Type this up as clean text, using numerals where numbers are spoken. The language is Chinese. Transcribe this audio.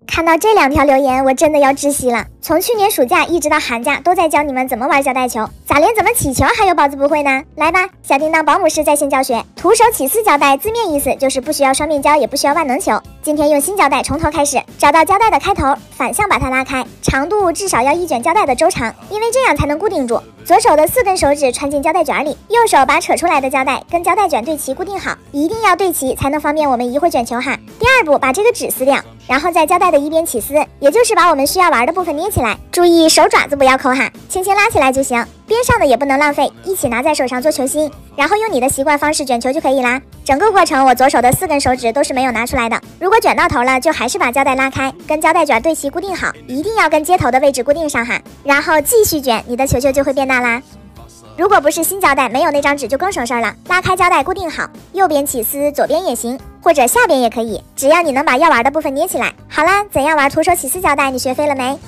看到这2条留言，我真的要窒息了。从去年暑假一直到寒假，都在教你们怎么玩胶带球，咋连怎么起球还有宝子不会呢？来吧，小叮当保姆式在线教学。徒手起丝胶带字面意思就是不需要双面胶，也不需要万能球。今天用新胶带从头开始，找到胶带的开头，反向把它拉开，长度至少要1卷胶带的周长，因为这样才能固定住。左手的4根手指穿进胶带卷里，右手把扯出来的胶带跟胶带卷对齐固定好，一定要对齐才能方便我们移回卷球哈。第2步，把这个纸撕掉，然后在胶带的一边起丝，也就是把我们需要玩的部分捏起来，注意手爪子不要抠哈，轻轻拉起来就行，边上的也不能浪费，一起拿在手上做球心，然后用你的习惯方式卷球就可以啦。整个过程我左手的4根手指都是没有拿出来的，如果卷到头了，就还是把胶带拉开，跟胶带卷对齐固定好，一定要跟接头的位置固定上哈，然后继续卷，你的球球就会变大啦。如果不是新胶带，没有那张纸就更省事儿了。拉开胶带固定好，右边起丝，左边也行，或者下边也可以，只要你能把要玩的部分捏起来。好啦，怎样玩徒手起丝胶带你学会了没？